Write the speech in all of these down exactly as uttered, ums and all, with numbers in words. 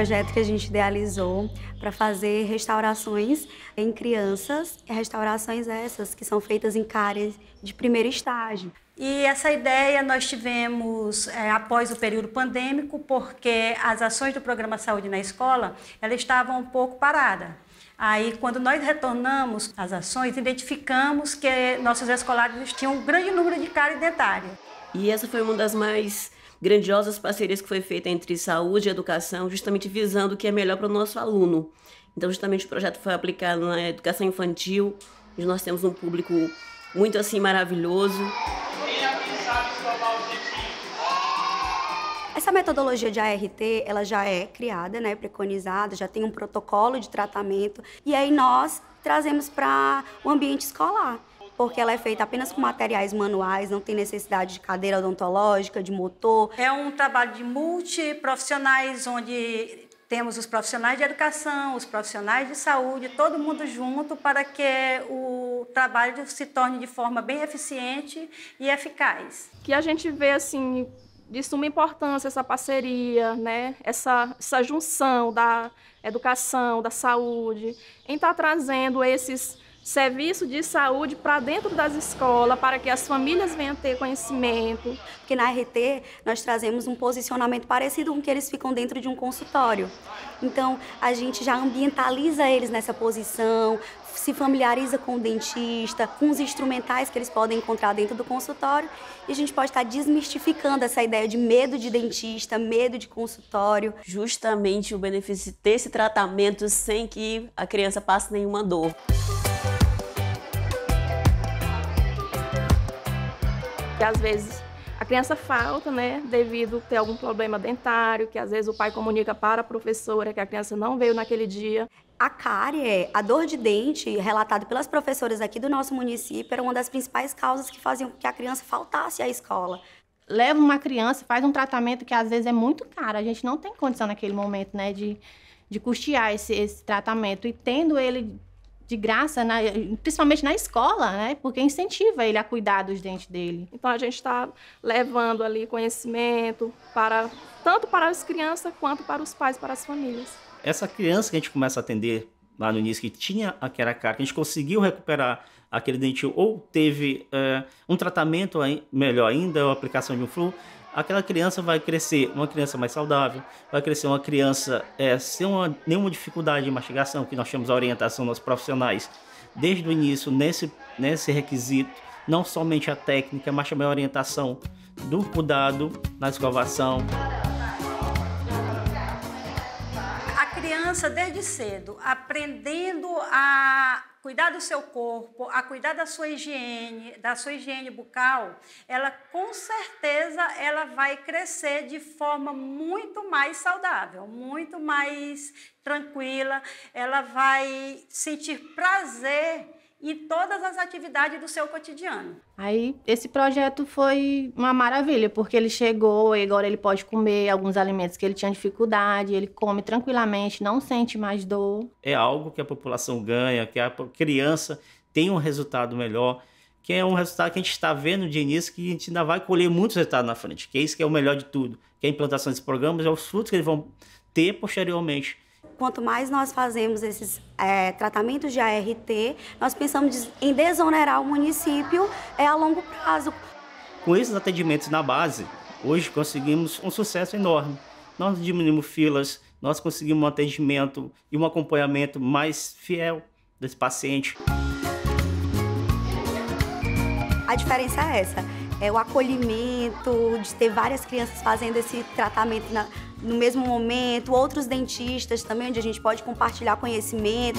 projeto que a gente idealizou para fazer restaurações em crianças, restaurações essas que são feitas em cáries de primeiro estágio. E essa ideia nós tivemos é, após o período pandêmico, porque as ações do Programa Saúde na Escola, elas estavam um pouco paradas. Aí, quando nós retornamos às ações, identificamos que nossos escolares tinham um grande número de cárie dentária. E essa foi uma das mais grandiosas parcerias que foi feita entre saúde e educação, justamente visando o que é melhor para o nosso aluno. Então, justamente o projeto foi aplicado na educação infantil, onde nós temos um público muito assim maravilhoso. Essa metodologia de A R T, ela já é criada, né, preconizada, já tem um protocolo de tratamento, e aí nós trazemos para o ambiente escolar, porque ela é feita apenas com materiais manuais, não tem necessidade de cadeira odontológica, de motor. É um trabalho de multiprofissionais, onde temos os profissionais de educação, os profissionais de saúde, todo mundo junto para que o trabalho se torne de forma bem eficiente e eficaz. Que a gente vê, assim, de suma importância essa parceria, né? essa, essa junção da educação, da saúde, em estar trazendo esses serviços de saúde para dentro das escolas, para que as famílias venham ter conhecimento. Porque na A R T nós trazemos um posicionamento parecido com que eles ficam dentro de um consultório. Então a gente já ambientaliza eles nessa posição, se familiariza com o dentista, com os instrumentais que eles podem encontrar dentro do consultório, e a gente pode estar desmistificando essa ideia de medo de dentista, medo de consultório. Justamente o benefício de ter esse tratamento sem que a criança passe nenhuma dor. Que às vezes a criança falta, né, devido a ter algum problema dentário, que às vezes o pai comunica para a professora que a criança não veio naquele dia. A cárie, a dor de dente, relatada pelas professoras aqui do nosso município, era uma das principais causas que faziam com que a criança faltasse à escola. Leva uma criança, faz um tratamento que às vezes é muito caro, a gente não tem condição naquele momento, né, de, de custear esse, esse tratamento, e tendo ele de graça, na, principalmente na escola, né? Porque incentiva ele a cuidar dos dentes dele. Então a gente está levando ali conhecimento para tanto para as crianças quanto para os pais, para as famílias. Essa criança que a gente começa a atender lá no início, que tinha aquela cárie, que a gente conseguiu recuperar aquele dente ou teve é, um tratamento aí, melhor ainda, ou a aplicação de um fluo, aquela criança vai crescer uma criança mais saudável, vai crescer uma criança é, sem uma, nenhuma dificuldade de mastigação, que nós temos a orientação dos profissionais desde o início nesse, nesse requisito, não somente a técnica, mas também a orientação do cuidado na escovação. A criança, desde cedo, aprendendo a cuidar do seu corpo, a cuidar da sua higiene, da sua higiene bucal, ela com certeza ela vai crescer de forma muito mais saudável, muito mais tranquila, ela vai sentir prazer em todas as atividades do seu cotidiano. Aí esse projeto foi uma maravilha, porque ele chegou e agora ele pode comer alguns alimentos que ele tinha dificuldade, ele come tranquilamente, não sente mais dor. É algo que a população ganha, que a criança tem um resultado melhor, que é um resultado que a gente está vendo de início, que a gente ainda vai colher muitos resultados na frente, que é isso que é o melhor de tudo, que a implantação desses programas é os frutos que eles vão ter posteriormente. Quanto mais nós fazemos esses é, tratamentos de A R T, nós pensamos em desonerar o município é, a longo prazo. Com esses atendimentos na base, hoje conseguimos um sucesso enorme. Nós diminuímos filas, nós conseguimos um atendimento e um acompanhamento mais fiel desse paciente. A diferença é essa, é o acolhimento, de ter várias crianças fazendo esse tratamento na, no mesmo momento, outros dentistas também, onde a gente pode compartilhar conhecimento.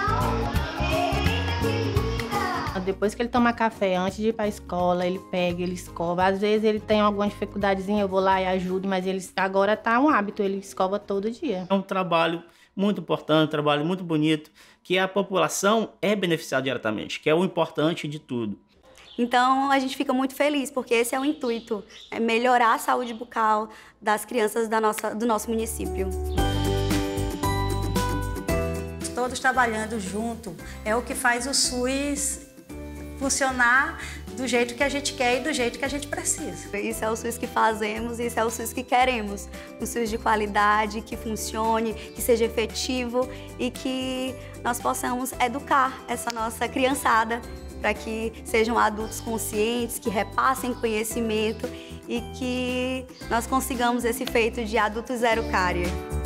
Depois que ele toma café, antes de ir para a escola, ele pega, ele escova. Às vezes ele tem alguma dificuldadezinha, eu vou lá e ajudo, mas ele agora tá um hábito, ele escova todo dia. É um trabalho muito importante, um trabalho muito bonito, que a população é beneficiada diretamente, que é o importante de tudo. Então, a gente fica muito feliz, porque esse é o intuito, é melhorar a saúde bucal das crianças da nossa, do nosso município. Todos trabalhando junto é o que faz o SUS funcionar do jeito que a gente quer e do jeito que a gente precisa. Isso é o SUS que fazemos, isso é o SUS que queremos. Um SUS de qualidade, que funcione, que seja efetivo e que nós possamos educar essa nossa criançada para que sejam adultos conscientes, que repassem conhecimento e que nós consigamos esse feito de adulto zero cárie.